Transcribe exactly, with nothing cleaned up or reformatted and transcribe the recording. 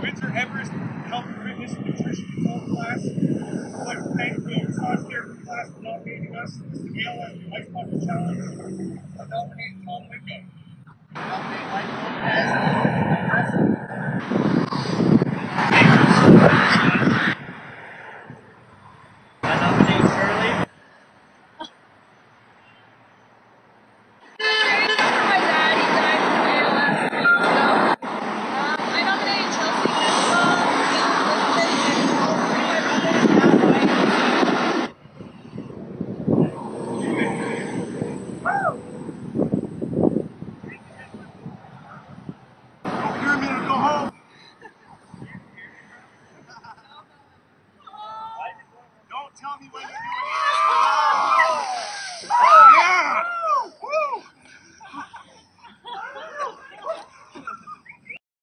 Winter Everest Health and Fitness and Nutrition Consultant class. I'd like to thank the massage therapy class for nominating us. This is Gala and the Ice Bucket Challenge. I nominate Tom Wingo. I nominate Mike Lopez.